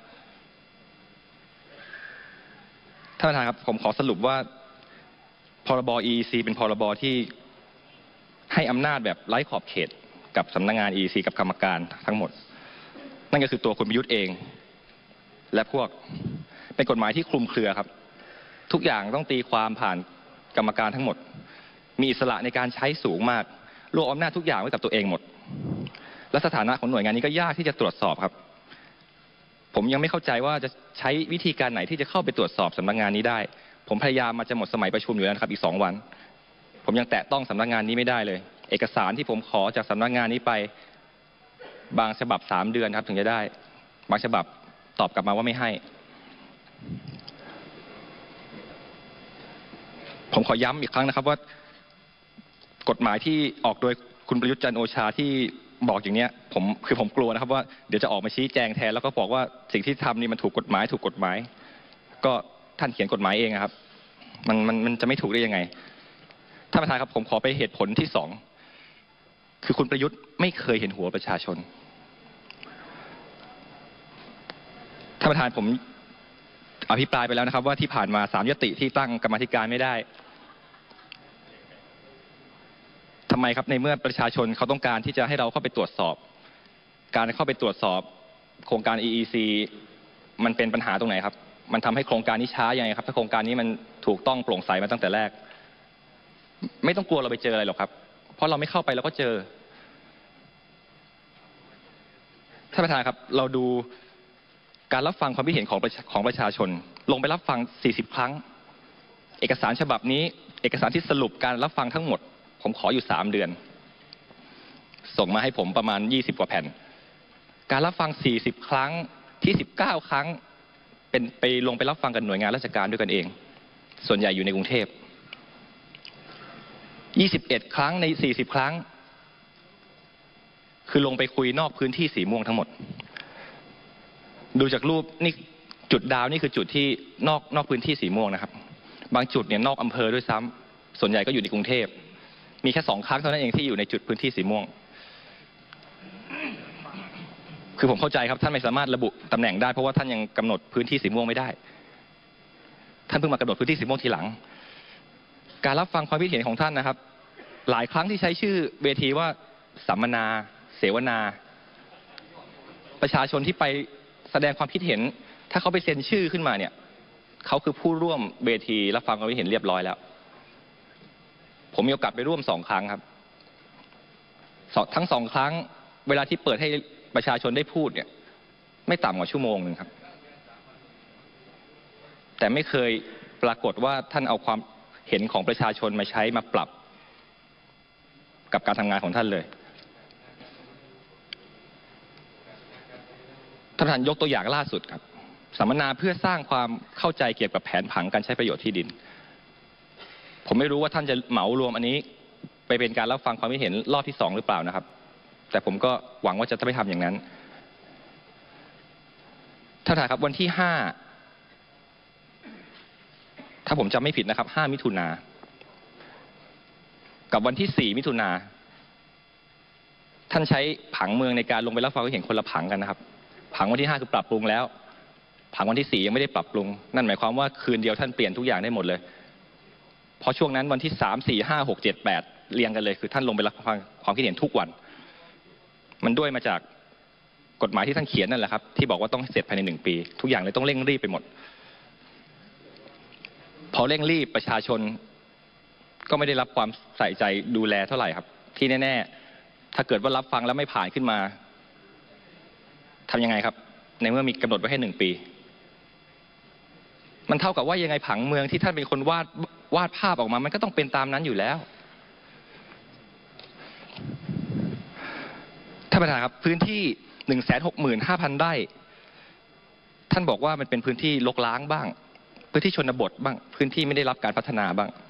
ท่านประธานครับผมขอสรุปว่าพรบ EEC เป็นพรบที่ให้อำนาจแบบไร้ขอบเขตกับสำนักงาน EEC กับกรรมการทั้งหมดนั่นก็คือตัวคุณประยุทธ์เองและพวกเป็นกฎหมายที่คลุมเครือครับทุกอย่างต้องตีความผ่านกรรมการทั้งหมดมีอิสระในการใช้สูงมากรวมอำนาจทุกอย่างไว้กับตัวเองหมดและสถานะของหน่วยงานนี้ก็ยากที่จะตรวจสอบครับผมยังไม่เข้าใจว่าจะใช้วิธีการไหนที่จะเข้าไปตรวจสอบสำนักงานนี้ได้ผมพยายามมาจะหมดสมัยประชุมอยู่แล้วนะครับอีก2 วันผมยังแตะต้องสำนักงานนี้ไม่ได้เลยเอกสารที่ผมขอจากสำนักงานนี้ไปบางฉบับ3 เดือนครับถึงจะได้บางฉบับตอบกลับมาว่าไม่ให้ผมขอย้ำอีกครั้งนะครับว่ากฎหมายที่ออกโดยคุณประยุทธ์จันทร์โอชาที่บอกอย่างเนี้ยผมกลัวนะครับว่าเดี๋ยวจะออกมาชี้แจงแทนแล้วก็บอกว่าสิ่งที่ทำนี่มันถูกกฎหมายก็ท่านเขียนกฎหมายเองครับมันจะไม่ถูกได้ยังไงท่านประธานครับผมขอไปเหตุผลที่2คือคุณประยุทธ์ไม่เคยเห็นหัวประชาชนท่านประธานผมอภิปรายไปแล้วนะครับว่าที่ผ่านมา3 ยติที่ตั้งกรรมาธิการไม่ได้ทำไมครับในเมื่อประชาชนเขาต้องการที่จะให้เราเข้าไปตรวจสอบการเข้าไปตรวจสอบโครงการ EEC มันเป็นปัญหาตรงไหนครับมันทำให้โครงการนี้ช้ายังไงครับถ้าโครงการนี้มันถูกต้องโปร่งใสมาตั้งแต่แรกไม่ต้องกลัวเราไปเจออะไรหรอกครับเพราะเราไม่เข้าไปเราก็เจอท่านประธานครับเราดูการรับฟังความคิดเห็นของประชาชนลงไปรับฟัง40 ครั้งเอกสารฉบับนี้เอกสารที่สรุปการรับฟังทั้งหมดผมขออยู่3 เดือนส่งมาให้ผมประมาณ20 กว่าแผ่นการรับฟัง40 ครั้งที่19 ครั้งเป็นไปลงไปรับฟังกันหน่วยงานราชการด้วยกันเองส่วนใหญ่อยู่ในกรุงเทพ21 ครั้งใน40 ครั้งคือลงไปคุยนอกพื้นที่สีม่วงทั้งหมดดูจากรูปนี่จุดดาวนี่คือจุดที่นอกพื้นที่สีม่วงนะครับบางจุดเนี่ยนอกอำเภอด้วยซ้ำส่วนใหญ่ก็อยู่ในกรุงเทพมีแค่2 ครั้งเท่านั้นเองที่อยู่ในจุดพื้นที่สีม่วงคือผมเข้าใจครับท่านไม่สามารถระบุตำแหน่งได้เพราะว่าท่านยังกำหนดพื้นที่สีม่วงไม่ได้ท่านเพิ่งมากำหนดพื้นที่สีม่วงทีหลังการรับฟังความคิดเห็นของท่านนะครับหลายครั้งที่ใช้ชื่อเวทีว่าสัมมนาเสวนาประชาชนที่ไปแสดงความคิดเห็นถ้าเขาไปเซ็นชื่อขึ้นมาเนี่ยเขาคือผู้ร่วมเวทีรับฟังความคิดเห็นเรียบร้อยแล้วผมมีโอกาสไปร่วม2 ครั้งครับทั้ง2 ครั้งเวลาที่เปิดให้ประชาชนได้พูดเนี่ยไม่ต่ำกว่าชั่วโมงนึงครับแต่ไม่เคยปรากฏว่าท่านเอาความเห็นของประชาชนมาใช้มาปรับกับการทำงานของท่านเลยท่านประธานยกตัวอย่างล่าสุดครับสัมมนาเพื่อสร้างความเข้าใจเกี่ยวกับแผนผังการใช้ประโยชน์ที่ดินผมไม่รู้ว่าท่านจะเหมารวมอันนี้ไปเป็นการรับฟังความคิดเห็นรอบที่2หรือเปล่านะครับแต่ผมก็หวังว่าจะไม่ทำอย่างนั้นท่านประธานครับวันที่5ถ้าผมจำไม่ผิดนะครับ5 มิถุนากับวันที่4 มิถุนาท่านใช้ผังเมืองในการลงไปรับฟังความคิดเห็นคนละผังกันนะครับผังวันที่5คือปรับปรุงแล้วผังวันที่4ยังไม่ได้ปรับปรุงนั่นหมายความว่าคืนเดียวท่านเปลี่ยนทุกอย่างได้หมดเลยเพราะช่วงนั้นวันที่3 4 5 6 7 8เรียงกันเลยคือท่านลงไปรับฟังความคิดเห็นทุกวันมันด้วยมาจากกฎหมายที่ท่านเขียนนั่นแหละครับที่บอกว่าต้องเสร็จภายใน1 ปีทุกอย่างเลยต้องเร่งรีบไปหมดพอเร่งรีบประชาชนก็ไม่ได้รับความใส่ใจดูแลเท่าไหร่ครับที่แน่ๆถ้าเกิดว่ารับฟังแล้วไม่ผ่านขึ้นมาทำยังไงครับในเมื่อมีกำหนดไว้ให้1 ปีมันเท่ากับว่ายังไงผังเมืองที่ท่านเป็นคนวาดภาพออกมามันก็ต้องเป็นตามนั้นอยู่แล้วานประธานครับพื้นที่ 165,000 ไร่ท่านบอกว่ามันเป็นพื้นที่รกร้างบ้างพื้นที่ชนบทบ้างพื้นที่ไม่ได้รับการพัฒนาบ้าง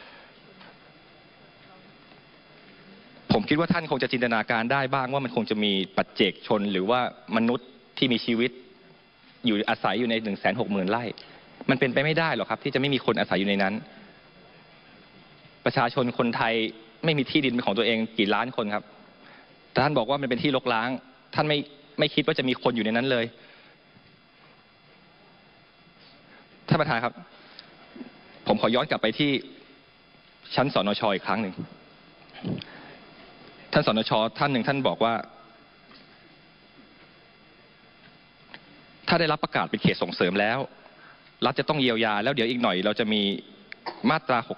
ผมคิดว่าท่านคงจะจินตนาการได้บ้างว่ามันคงจะมีปัจเจกชนหรือว่ามนุษย์ที่มีชีวิตอยู่อาศัยอยู่ใน 160,000 ไร่มันเป็นไปไม่ได้หรอกครับที่จะไม่มีคนอาศัยอยู่ในนั้นประชาชนคนไทยไม่มีที่ดินเป็นของตัวเองกี่ล้านคนครับแต่ท่านบอกว่ามันเป็นที่รกร้างท่านไม่คิดว่าจะมีคนอยู่ในนั้นเลยท่านประธานครับผมขอย้อนกลับไปที่ชั้นสนช.อีกครั้งหนึ่งท่านสนช.ท่านหนึ่งท่านบอกว่าถ้าได้รับประกาศเป็นเขตส่งเสริมแล้วรัฐจะต้องเยียวยาแล้วเดี๋ยวอีกหน่อยเราจะมีมาตรา 60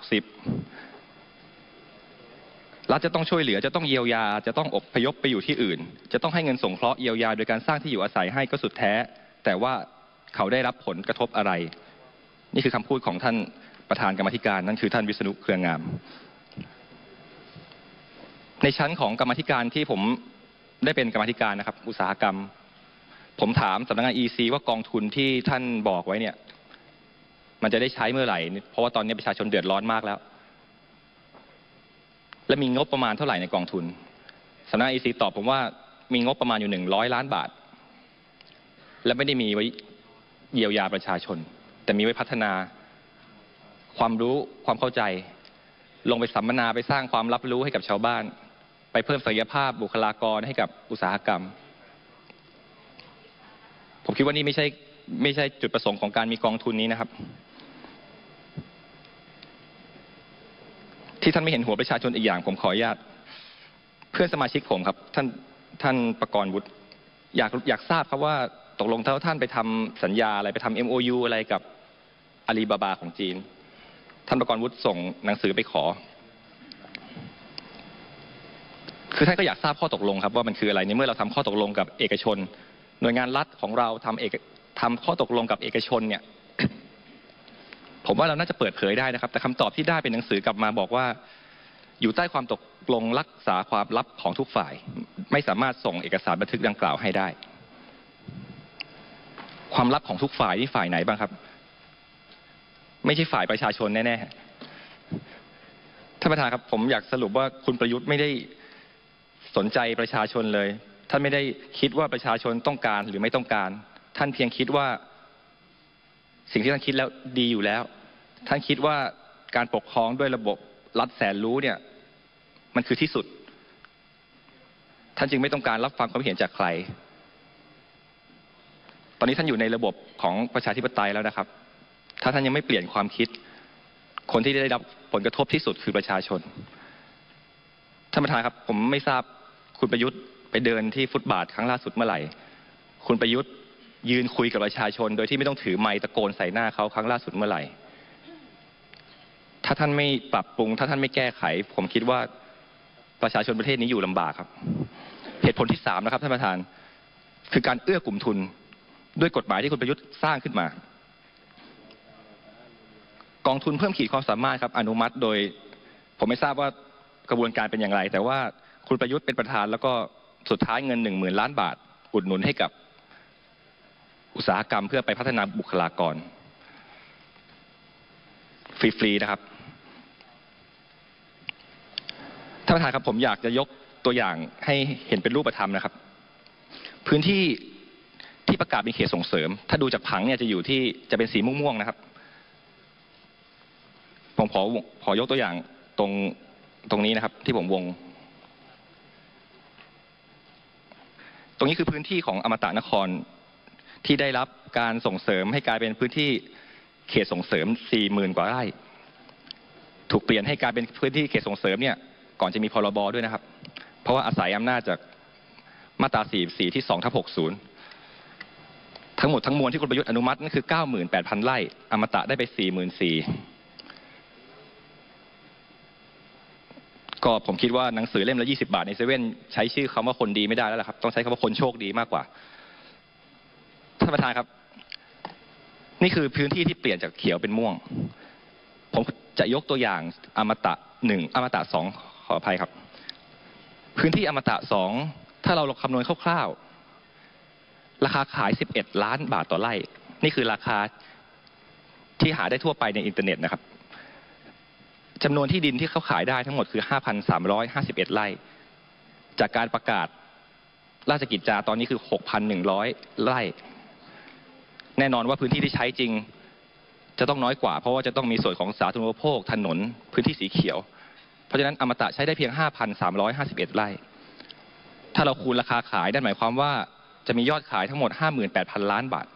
รัฐจะต้องช่วยเหลือจะต้องเยียวยาจะต้องอพยพไปอยู่ที่อื่นจะต้องให้เงินสงเคราะห์เยียวยาโดยการสร้างที่อยู่อาศัยให้ก็สุดแท้แต่ว่าเขาได้รับผลกระทบอะไรนี่คือคำพูดของท่านประธานกรรมาธิการนั่นคือท่านวิษณุเครืองามในชั้นของกรรมาธิการที่ผมได้เป็นกรรมาธิการนะครับอุตสาหกรรมผมถามสำนักงาน EC ว่ากองทุนที่ท่านบอกไว้เนี่ยมันจะได้ใช้เมื่อไหร่เพราะว่าตอนนี้ประชาชนเดือดร้อนมากแล้วและมีงบประมาณเท่าไหร่ในกองทุนสำนักงาน EC ตอบผมว่ามีงบประมาณอยู่100 ล้านบาทและไม่ได้มีไว้เยียวยาประชาชนแต่มีไว้พัฒนาความรู้ความเข้าใจลงไปสัมมนาไปสร้างความรับรู้ให้กับชาวบ้านไปเพิ่มศักยภาพบุคลากรให้กับอุตสาหกรรมผมคิดว่านี่ไม่ใช่จุดประสงค์ของการมีกองทุนนี้นะครับที่ท่านไม่เห็นหัวประชาชนอีกอย่างผมขออนุญาตเพื่อนสมาชิกผมครับท่านประกรณ์วุฒิอยากทราบครับว่าตกลงถ้าท่านไปทำสัญญาอะไรไปทำ MOU อะไรกับอาลีบาบาของจีนท่านประกรณ์วุฒิส่งหนังสือไปขอคือท่านก็อยากทราบข้อตกลงครับว่ามันคืออะไรในเมื่อเราทำข้อตกลงกับเอกชนหน่วยงานรัฐของเราทำข้อตกลงกับเอกชนเนี่ย ผมว่าเราน่าจะเปิดเผยได้นะครับแต่คำตอบที่ได้เป็นหนังสือกลับมาบอกว่าอยู่ใต้ความตกลงรักษาความลับของทุกฝ่ายไม่สามารถส่งเอกสารบันทึกดังกล่าวให้ได้ความลับของทุกฝ่ายนี่ฝ่ายไหนบ้างครับไม่ใช่ฝ่ายประชาชนแน่ๆท่านประธานครับผมอยากสรุปว่าคุณประยุทธ์ไม่ได้สนใจประชาชนเลยท่านไม่ได้คิดว่าประชาชนต้องการหรือไม่ต้องการท่านเพียงคิดว่าสิ่งที่ท่านคิดแล้วดีอยู่แล้วท่านคิดว่าการปกครองด้วยระบบรัฐแสนรู้เนี่ยมันคือที่สุดท่านจึงไม่ต้องการรับฟังความเห็นจากใครตอนนี้ท่านอยู่ในระบบของประชาธิปไตยแล้วนะครับถ้าท่านยังไม่เปลี่ยนความคิดคนที่ได้รับผลกระทบที่สุดคือประชาชนท่านประธานครับผมไม่ทราบคุณประยุทธ์ไปเดินที่ฟุตบาทครั้งล่าสุดเมื่อไหร่คุณประยุทธ์ยืนคุยกับประชาชนโดยที่ไม่ต้องถือไมค์ตะโกนใส่หน้าเขาครั้งล่าสุดเมื่อไหร่ถ้าท่านไม่ปรับปรุงถ้าท่านไม่แก้ไขผมคิดว่าประชาชนประเทศนี้อยู่ลำบากครับเหตุผลที่3นะครับท่านประธานคือการเอื้อกลุ่มทุนด้วยกฎหมายที่คุณประยุทธ์สร้างขึ้นมากองทุนเพิ่มขีดความสามารถครับอนุมัติโดยผมไม่ทราบว่ากระบวนการเป็นอย่างไรแต่ว่าคุณประยุทธ์เป็นประธานแล้วก็สุดท้ายเงิน10,000 ล้านบาทอุดหนุนให้กับอุตสาหกรรมเพื่อไปพัฒนาบุคลากรฟรีๆนะครับท่านประธานครับผมอยากจะยกตัวอย่างให้เห็นเป็นรูปธรรมนะครับพื้นที่ที่ประกาศเป็นเขตส่งเสริมถ้าดูจากผังเนี่ยจะเป็นสีม่วงๆนะครับผมขอยกตัวอย่างตรงนี้นะครับที่ผมวงตรงนี้คือพื้นที่ของอมตะนครที่ได้รับการส่งเสริมให้กลายเป็นพื้นที่เขตส่งเสริม 40,000 กว่าไร่ถูกเปลี่ยนให้กลายเป็นพื้นที่เขตส่งเสริมเนี่ยก่อนจะมีพรบด้วยนะครับเพราะว่าอาศัยอำนาจจากมาตรา 44 ที่ 2/60 ทั้งหมดทั้งมวลที่คุณประยุทธ์อนุมัตินั่นคือ 98,000 ไร่อมตะได้ไป 44,000ก็ผมคิดว่าหนังสือเล่มละ20 บาทในเซเว่นใช้ชื่อคำว่าคนดีไม่ได้แล้วล่ะครับต้องใช้คำว่าคนโชคดีมากกว่าท่านประธานครับนี่คือพื้นที่ที่เปลี่ยนจากเขียวเป็นม่วงผมจะยกตัวอย่างอมตะ1อมตะ2ขออภัยครับพื้นที่อมตะ2 ถ้าเราคำนวณคร่าวๆราคาขาย11 ล้านบาทต่อไร่นี่คือราคาที่หาได้ทั่วไปในอินเทอร์เน็ตนะครับจำนวนที่ดินที่เขาขายได้ทั้งหมดคือ 5,351 ไร่จากการประกาศราชกิจจาตอนนี้คือ 6,100 ไร่แน่นอนว่าพื้นที่ที่ใช้จริงจะต้องน้อยกว่าเพราะว่าจะต้องมีส่วนของสาธารณูปโภคถนนพื้นที่สีเขียวเพราะฉะนั้นอมตะใช้ได้เพียง 5,351 ไร่ถ้าเราคูณราคาขายนั่นหมายความว่าจะมียอดขายทั้งหมด 58,000 ล้านบาท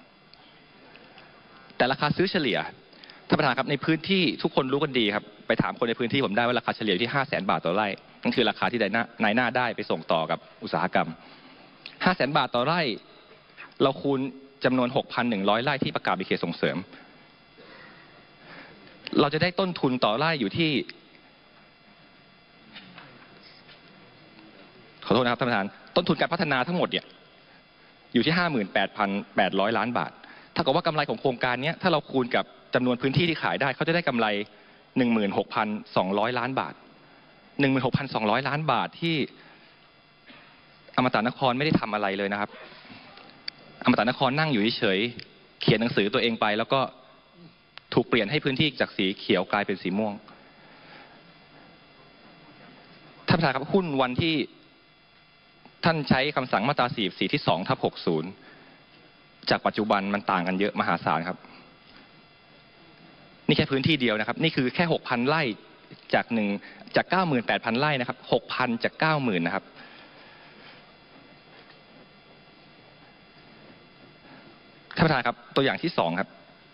แต่ราคาซื้อเฉลี่ยท่านประธานครับในพื้นที่ทุกคนรู้กันดีครับไปถามคนในพื้นที่ผมได้ว่าราคาเฉลี่ยที่ 500,000 บาทต่อไร่นั่นคือราคาที่นายหน้าได้ไปส่งต่อกับอุตสาหกรรม 500,000 บาทต่อไร่เราคูณจำนวน 6,100 ไร่ที่ประกาศเป็นเขตส่งเสริมเราจะได้ต้นทุนต่อไร่อยู่ที่ขอโทษนะครับท่านประธานต้นทุนการพัฒนาทั้งหมดเนี่ยอยู่ที่ 58,800 ล้านบาทถ้ากับว่ากำไรของโครงการนี้ถ้าเราคูณกับจำนวนพื้นที่ที่ขายได้เขาจะได้กำไร 16,200 ล้านบาท 16,200 ล้านบาทที่อมตะนครไม่ได้ทำอะไรเลยนะครับอมตะนครนั่งอยู่เฉยๆเขียนหนังสือตัวเองไปแล้วก็ถูกเปลี่ยนให้พื้นที่จากสีเขียวกลายเป็นสีม่วงท่านประธานครับหุ้นวันที่ท่านใช้คำสั่งมาตรา44ที่2/60จากปัจจุบันมันต่างกันเยอะมหาศาลครับนี่แค่พื้นที่เดียวนะครับนี่คือแค่ 6,000 ไร่จาก 98,000 ไร่นะครับ 6,000 จาก 90,000 นะครับท่านประธานครับตัวอย่างที่2ครับ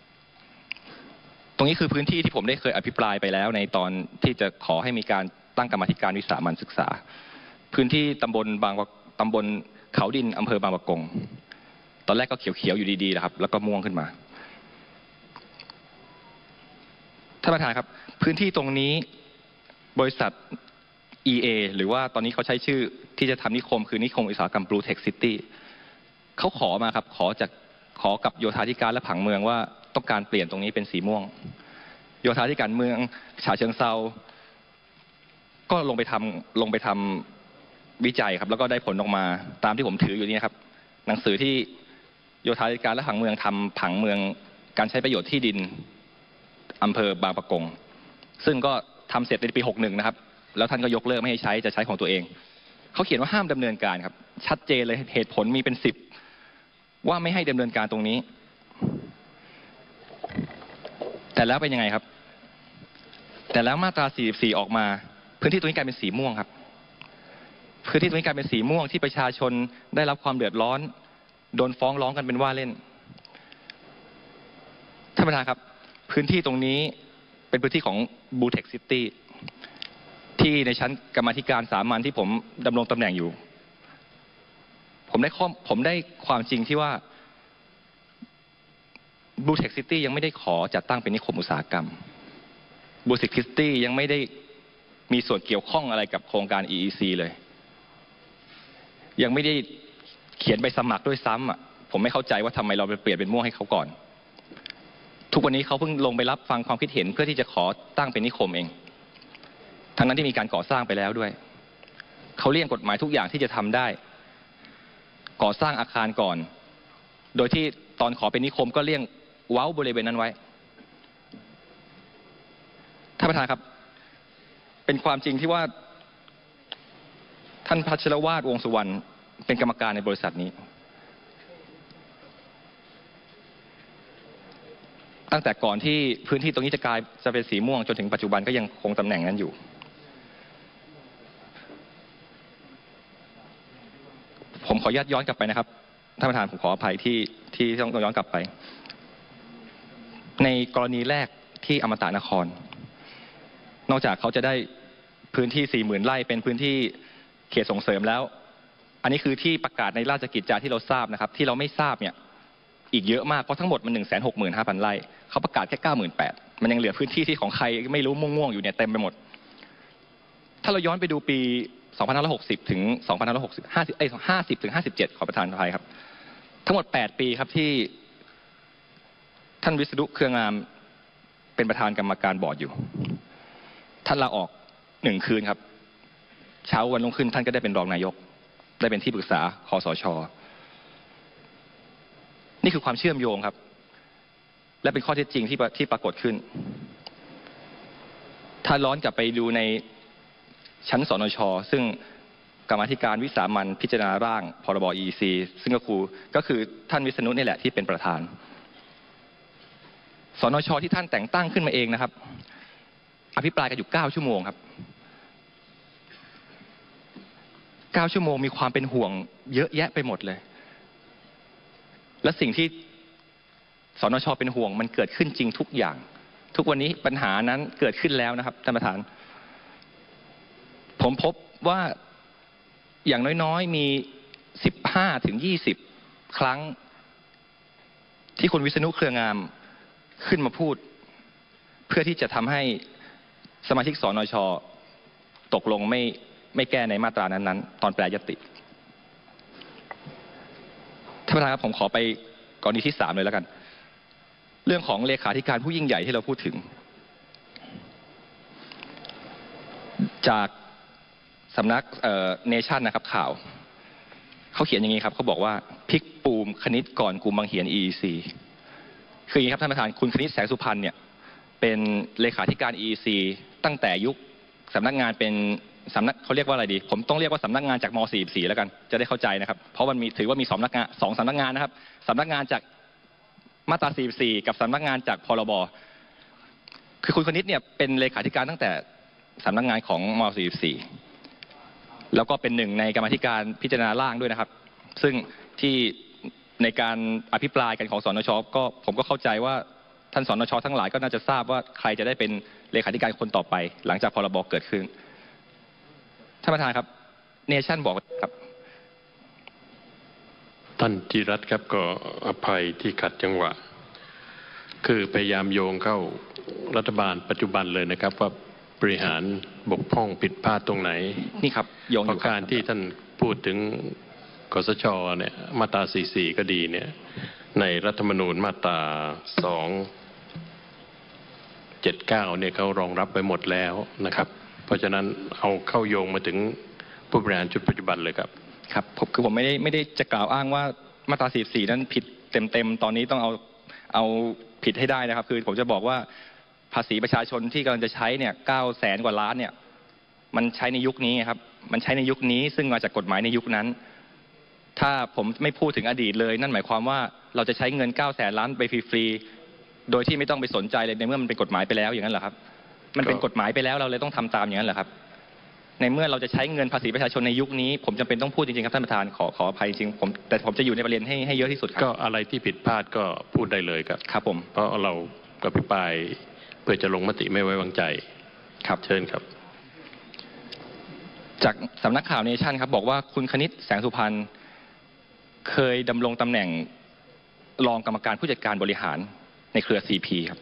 ตรงนี้คือพื้นที่ที่ผมได้เคยอภิปรายไปแล้วในตอนที่จะขอให้มีการตั้งกรรมาธิการวิสามัญศึกษาพื้นที่ตำบลเขาดินอำเภอบางปะกงตอนแรกก็เขียวๆอยู่ดีๆนะครับแล้วก็ม่วงขึ้นมาท่านประธานครับพื้นที่ตรงนี้บริษัท EA หรือว่าตอนนี้เขาใช้ชื่อที่จะทำนิคมคือนิคมอุตสาหกรรม Blue Tech City เขาขอมาครับขอกับโยธาธิการและผังเมืองว่าต้องการเปลี่ยนตรงนี้เป็นสีม่วงโยธาธิการเมืองฉะเชิงเทราก็ลงไปทำวิจัยครับแล้วก็ได้ผลออกมาตามที่ผมถืออยู่นี่ครับหนังสือที่โยธาธิการและผังเมืองทำผังเมืองการใช้ประโยชน์ที่ดินอำเภอบางปะกงซึ่งก็ทำเสร็จในปี61นะครับแล้วท่านก็ยกเลิกไม่ให้ใช้จะใช้ของตัวเองเขาเขียนว่าห้ามดำเนินการครับชัดเจนเลยเหตุผลมีเป็น10ว่าไม่ให้ดำเนินการตรงนี้แต่แล้วเป็นยังไงครับแต่แล้วมาตรา44ออกมาพื้นที่ตรงนี้กลายเป็นสีม่วงครับพื้นที่ตรงนี้กลายเป็นสีม่วงที่ประชาชนได้รับความเดือดร้อนโดนฟ้องร้องกันเป็นว่าเล่นท่านประธานครับพื้นที่ตรงนี้เป็นพื้นที่ของ Blue Tech City ที่ในชั้นกรรมาธิการสามัญที่ผมดำรงตำแหน่งอยู่ผมได้ความจริงที่ว่า Blue Tech City ยังไม่ได้ขอจัดตั้งเป็นนิคมอุตสาหกรรม Blue Tech City ยังไม่ได้มีส่วนเกี่ยวข้องอะไรกับโครงการ EEC เลยยังไม่ได้เขียนใบสมัครด้วยซ้ำผมไม่เข้าใจว่าทำไมเราไปเปลี่ยนเป็นม่วงให้เขาก่อนทุกวันนี้เขาเพิ่งลงไปรับฟังความคิดเห็นเพื่อที่จะขอตั้งเป็นนิคมเองทั้งนั้นที่มีการก่อสร้างไปแล้วด้วยเขาเลี่ยงกฎหมายทุกอย่างที่จะทำได้ก่อสร้างอาคารก่อนโดยที่ตอนขอเป็นนิคมก็เลี่ยงเว้าบริเวณนั้นไว้ท่านประธานครับเป็นความจริงที่ว่าท่านพัชรวาทวงษ์สุวรรณเป็นกรรมการในบริษัทนี้ตั้งแต่ก่อนที่พื้นที่ตรงนี้จะเป็นสีม่วงจนถึงปัจจุบันก็ยังคงตำแหน่งนั้นอยู่ผมขอย้อนกลับไปนะครับท่านประธานผมขออภัยที่ต้องย้อนกลับไปในกรณีแรกที่อมตะนครนอกจากเขาจะได้พื้นที่ 40,000 ไร่เป็นพื้นที่เขตส่งเสริมแล้วอันนี้คือที่ประกาศในราชกิจจาที่เราทราบนะครับที่เราไม่ทราบเนี่ยอีกเยอะมากเพราะทั้งหมดมัน 165,000 ไร่เขาประกาศแค่ 98,000 มันยังเหลือพื้นที่ที่ของใครไม่รู้ม่วงๆอยู่เนี่ยเต็มไปหมดถ้าเราย้อนไปดูปี2560ถึง50ถึง57ขอประธานอภัยครับทั้งหมด8ปีครับที่ท่านวิษณุเครืองามเป็นประธานกรรมการบอร์ดอยู่ท่านลาออก1คืนครับเช้าวันรุ่งขึ้นท่านก็ได้เป็นรองนายกได้เป็นที่ปรึกษาคสช.นี่คือความเชื่อมโยงครับและเป็นข้อเท็จจริงที่ปรากฏขึ้นถ้าย้อนกลับไปดูในชั้นสนช.ซึ่งกรรมาธิการวิสามัญพิจารณาร่างพรบ EEC ซึ่งก็คือท่านวิษณุนี่แหละที่เป็นประธานสนช.ที่ท่านแต่งตั้งขึ้นมาเองนะครับอภิปรายกันอยู่9 ชั่วโมงครับ9 ชั่วโมงมีความเป็นห่วงเยอะแยะไปหมดเลยและสิ่งที่สนช.เป็นห่วงมันเกิดขึ้นจริงทุกอย่างทุกวันนี้ปัญหานั้นเกิดขึ้นแล้วนะครับท่านประธานผมพบว่าอย่างน้อยๆมี15 ถึง 20 ครั้งที่คุณวิษณุเครืองามขึ้นมาพูดเพื่อที่จะทำให้สมาชิกสนช.ตกลงไม่แก้ในมาตรานั้นๆตอนแปรยติท่านประธานครับผมขอไปกรณีที่3เลยแล้วกันเรื่องของเลขาธิการผู้ยิ่งใหญ่ที่เราพูดถึงจากสำนักเนชั่นนะครับข่าวเขาเขียนอย่างนี้ครับเขาบอกว่าพลิกปูมคณิตก่อนกลุ่มบางเหียน EEC คืออย่างนี้ครับท่านประธานคุณคณิตแสงสุพรรณเนี่ยเป็นเลขาธิการ EEC ตั้งแต่ยุคสำนักงานเป็นสำนักเขาเรียกว่าอะไรดีผมต้องเรียกว่าสำนักงานจากม.44แล้วกันจะได้เข้าใจนะครับเพราะมันถือว่ามี2 สำนักงานนะครับสำนักงานจากมาตรา 44 กับสำนักงานจากพรบคือคุณคณิตเนี่ยเป็นเลขาธิการตั้งแต่สำนักงานของม.44 แล้วก็เป็นหนึ่งในกรรมาธิการพิจารณาร่างด้วยนะครับซึ่งที่ในการอภิปรายกันของสนช.ก็ผมก็เข้าใจว่าท่านสนช.ทั้งหลายก็น่าจะทราบว่าใครจะได้เป็นเลขาธิการคนต่อไปหลังจากพรบเกิดขึ้นท่านประธานครับเนชั่นบอกครับท่านจิรัตน์ครับก็อภัยที่ขัดจังหวะคือพยายามโยงเข้ารัฐบาลปัจจุบันเลยนะครับว่าบริหารบกพร่องผิดพลาดตรงไหนนี่ครับโยงอยู่การที่ท่านพูดถึงกสชเนี่ยมาตรา 44 ก็ดีเนี่ยในรัฐธรรมนูญมาตรา279เนี่ยเขารองรับไปหมดแล้วนะครับเพราะฉะนั้นเอาเข้าโยงมาถึงผู้บริหารชุดปัจจุบันเลยครับครับผมไม่ได้จะกล่าวอ้างว่ามาตรา 44 นั้นผิดเต็มตอนนี้ต้องเอาผิดให้ได้นะครับคือผมจะบอกว่าภาษีประชาชนที่กำลังจะใช้เนี่ย900,000 กว่าล้านเนี่ยมันใช้ในยุคนี้ครับมันใช้ในยุคนี้ซึ่งมาจากกฎหมายในยุคนั้นถ้าผมไม่พูดถึงอดีตเลยนั่นหมายความว่าเราจะใช้เงิน900,000 ล้านไปฟรีๆโดยที่ไม่ต้องไปสนใจเลยในเมื่อมันเป็นกฎหมายไปแล้วอย่างนั้นเหรอครับมันเป็นกฎหมายไปแล้วเราเลยต้องทำตามอย่างนั้นเหรอครับในเมื่อเราจะใช้เงินภาษีประชาชนในยุคนี้ผมจำเป็นต้องพูดจริงๆครับท่านประธานขออภัยจริงแต่ผมจะอยู่ในประเด็นให้เยอะที่สุดครับก็อะไรที่ผิดพลาดก็พูดได้เลยครับครับผมเพราะเราอภิปรายเพื่อจะลงมติไม่ไว้วางใจครับเชิญครับจากสำนักข่าวเนชั่นครับบอกว่าคุณคณิตแสงสุพรรณเคยดำรงตำแหน่งรองกรรมการผู้จัดการบริหารในเครือ CP ครับ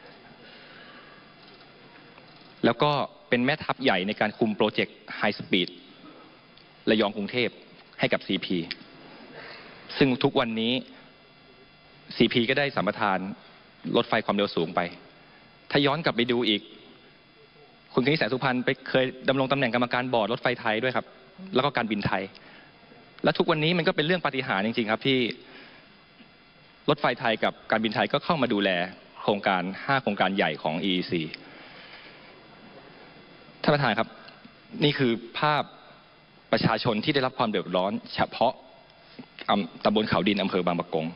แล้วก็เป็นแม่ทัพใหญ่ในการคุมโปรเจกต์ไฮสปีดระยองกรุงเทพให้กับ CP ซึ่งทุกวันนี้ CP ก็ได้สัมปทานรถไฟความเร็วสูงไปถ้าย้อนกลับไปดูอีกคุณคณิตแสงสุพรรณเคยดำรงตำแหน่งกรรมการบอร์ดรถไฟไทยด้วยครับแล้วก็การบินไทยและทุกวันนี้มันก็เป็นเรื่องปาฏิหาริย์จริงๆครับที่รถไฟไทยกับการบินไทยก็เข้ามาดูแลโครงการ5 โครงการใหญ่ของ EEC ท่านประธานครับนี่คือภาพประชาชนที่ได้รับความเดือดร้อนเฉพาะตำบลเขาดินอำเภอบางปะกง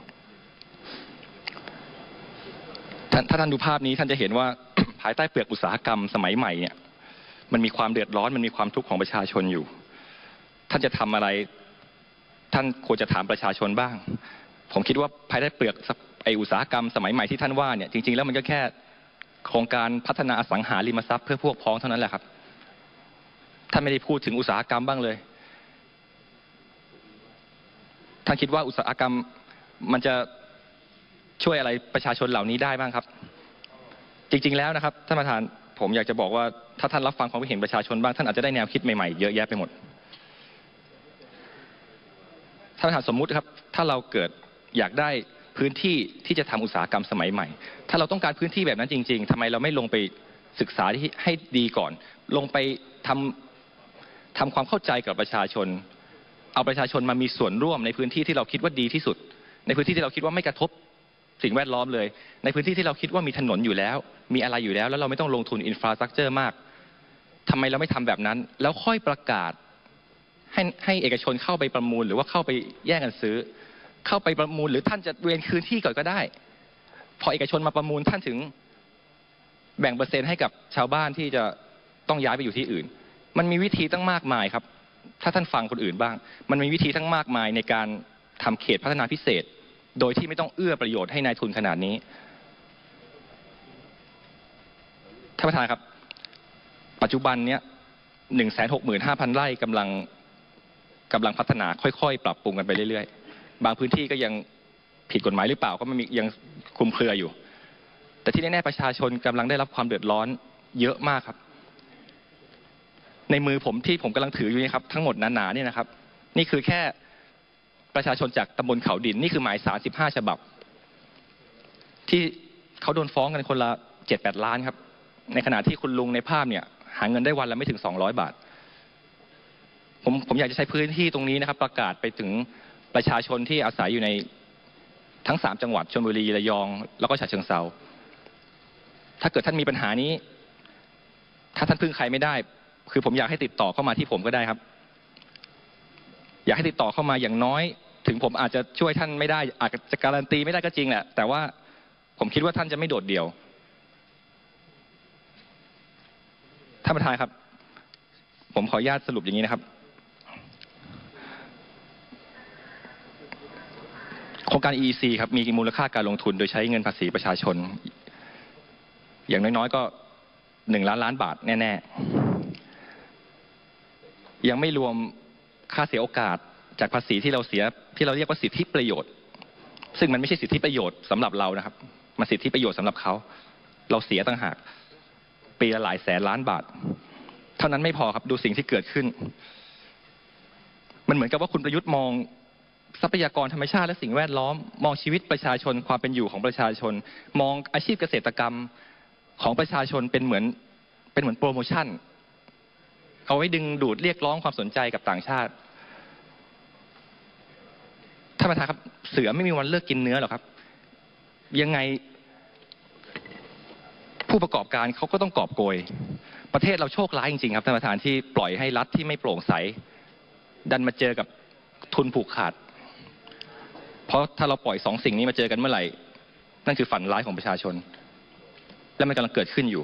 ถ้าท่านดูภาพนี้ท่านจะเห็นว่า ภายใต้เปลือกอุตสาหกรรมสมัยใหม่เนี่ยมันมีความเดือดร้อนมันมีความทุกข์ของประชาชนอยู่ท่านจะทำอะไรท่านควรจะถามประชาชนบ้างผมคิดว่าภายใต้เปลือกอุตสาหกรรมสมัยใหม่ที่ท่านว่าเนี่ยจริงๆแล้วมันก็แค่โครงการพัฒนาอสังหาริมทรัพย์เพื่อพวกพ้องเท่านั้นแหละครับท่านไม่ได้พูดถึงอุตสาหกรรมบ้างเลยท่านคิดว่าอุตสาหกรรมมันจะช่วยอะไรประชาชนเหล่านี้ได้บ้างครับจริงๆแล้วนะครับท่านประธานผมอยากจะบอกว่าถ้าท่านรับฟังความคิดเห็นประชาชนบ้างท่านอาจจะได้แนวคิดใหม่ๆเยอะแยะไปหมดท่านประธานสมมุติครับถ้าเราเกิดอยากได้พื้นที่ที่จะทำอุตสาหกรรมสมัยใหม่ถ้าเราต้องการพื้นที่แบบนั้นจริงๆทำไมเราไม่ลงไปศึกษาให้ดีก่อนลงไปทำความเข้าใจกับประชาชนเอาประชาชนมามีส่วนร่วมในพื้นที่ที่เราคิดว่าดีที่สุด ในพื้นที่ที่เราคิดว่าไม่กระทบสิ่งแวดล้อมเลยในพื้นที่ที่เราคิดว่ามีถนนอยู่แล้วมีอะไรอยู่แล้วแล้วเราไม่ต้องลงทุนอินฟราสตรักเจอร์มากทำไมเราไม่ทำแบบนั้นแล้วค่อยประกาศให้เอกชนเข้าไปประมูลหรือว่าเข้าไปแย่งกันซื้อเข้าไปประมูลหรือท่านจะเวียนคืนที่ก่อนก็ได้พอเอกชนมาประมูลท่านถึงแบ่งเปอร์เซ็นต์ให้กับชาวบ้านที่จะต้องย้ายไปอยู่ที่อื่นมันมีวิธีตั้งมากมายครับถ้าท่านฟังคนอื่นบ้างมันมีวิธีทั้งมากมายในการทำเขตพัฒนาพิเศษโดยที่ไม่ต้องเอื้อประโยชน์ให้นายทุนขนาดนี้ท่านประธานครับปัจจุบันเนี้ย165,000 ไร่กำลังพัฒนาค่อยๆปรับปรุงกันไปเรื่อยๆบางพื้นที่ก็ยังผิดกฎหมายหรือเปล่าก็ยังคลุมเครืออยู่แต่ที่แน่ๆประชาชนกำลังได้รับความเดือดร้อนเยอะมากครับในมือผมที่ผมกำลังถืออยู่นี่ครับทั้งหมดหนาๆนี่นะครับนี่คือแค่ประชาชนจากตำบลเขาดินนี่คือหมายสาร15 ฉบับที่เขาโดนฟ้องกันคนละ 7-8 ล้านครับในขณะที่คุณลุงในภาพเนี่ยหาเงินได้วันละไม่ถึง200 บาทผมอยากจะใช้พื้นที่ตรงนี้นะครับประกาศไปถึงประชาชนที่อาศัยอยู่ในทั้ง3 จังหวัดชลบุรีระยองแล้วก็ฉะเชิงเทราถ้าเกิดท่านมีปัญหานี้ถ้าท่านพึ่งใครไม่ได้คือผมอยากให้ติดต่อเข้ามาที่ผมก็ได้ครับอยากให้ติดต่อเข้ามาอย่างน้อยถึงผมอาจจะช่วยท่านไม่ได้อาจจะการันตีไม่ได้ก็จริงแหละแต่ว่าผมคิดว่าท่านจะไม่โดดเดี่ยวท่านประธานครับผมขออนุญาตสรุปอย่างนี้นะครับโครงการ EEC ครับมีมูลค่าการลงทุนโดยใช้เงินภาษีประชาชนอย่างน้อยๆก็1 ล้านบาทแน่ๆยังไม่รวมค่าเสียโอกาสจากภาษีที่เราเสียที่เราเรียกว่าสิทธิประโยชน์ซึ่งมันไม่ใช่สิทธิประโยชน์สำหรับเรานะครับมันสิทธิประโยชน์สำหรับเขาเราเสียต่างหากปีละหลายแสนล้านบาทเท่านั้นไม่พอครับดูสิ่งที่เกิดขึ้นมันเหมือนกับว่าคุณประยุทธ์มองทรัพยากรธรรมชาติและสิ่งแวดล้อมมองชีวิตประชาชนความเป็นอยู่ของประชาชนมองอาชีพเกษตรกรรมของประชาชนเป็นเหมือนโปรโมชั่นเอาไว้ดึงดูดเรียกร้องความสนใจกับต่างชาติท่านประธานครับเสือไม่มีวันเลิกกินเนื้อหรอกครับยังไงผู้ประกอบการเขาก็ต้องกอบโกยประเทศเราโชคร้ายจริงๆครับท่านประธานที่ปล่อยให้รัฐที่ไม่โปร่งใสดันมาเจอกับทุนผูกขาดเพราะถ้าเราปล่อย2 สิ่งนี้มาเจอกันเมื่อไหร่นั่นคือฝันร้ายของประชาชนและมันกำลังเกิดขึ้นอยู่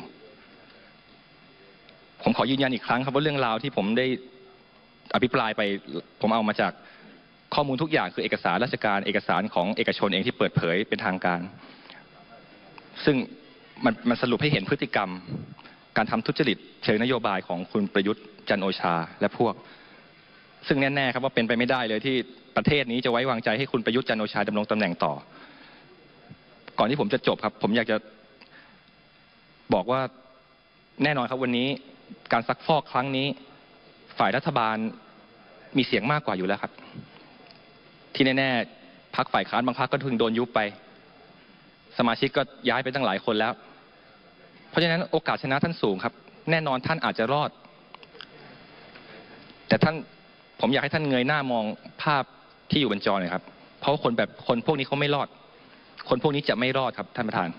ผมขอยืนยันอีกครั้งครับว่าเรื่องราวที่ผมได้อภิปรายไปผมเอามาจากข้อมูลทุกอย่างคือเอกสารราชการเอกสารของเอกชนเองที่เปิดเผยเป็นทางการซึ่งมันสรุปให้เห็นพฤติกรรมการทำทุจริตเชิงนโยบายของคุณประยุทธ์จันทร์โอชาและพวกซึ่งแน่ๆครับว่าเป็นไปไม่ได้เลยที่ประเทศนี้จะไว้วางใจให้คุณประยุทธ์จันทร์โอชาดำรงตำแหน่งต่อก่อนที่ผมจะจบครับผมอยากจะบอกว่าแน่นอนครับวันนี้การซักฟอกครั้งนี้ฝ่ายรัฐบาลมีเสียงมากกว่าอยู่แล้วครับที่แน่ๆพรรคฝ่ายค้านบางพรรคก็ถึงโดนยุบไปสมาชิกก็ย้ายไปตั้งหลายคนแล้วเพราะฉะนั้นโอกาสชนะท่านสูงครับแน่นอนท่านอาจจะรอดแต่ผมอยากให้ท่านเงยหน้ามองภาพที่อยู่บนจอหน่อยครับเพราะคนพวกนี้เขาไม่รอดคนพวกนี้จะไม่รอดครับท่านประธาน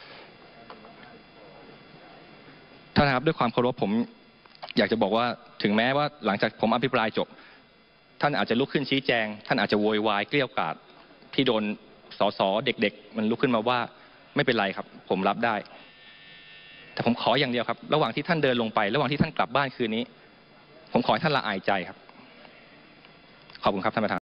ท่านครับด้วยความเคารพผมอยากจะบอกว่าถึงแม้ว่าหลังจากผมอภิปรายจบท่านอาจจะลุกขึ้นชี้แจงท่านอาจจะโวยวายเกลี้ยกล่อมที่โดนสสเด็กๆมันลุกขึ้นมาว่าไม่เป็นไรครับผมรับได้แต่ผมขออย่างเดียวครับระหว่างที่ท่านเดินลงไประหว่างที่ท่านกลับบ้านคืนนี้ผมขอให้ท่านละอายใจครับขอบคุณครับท่านประธาน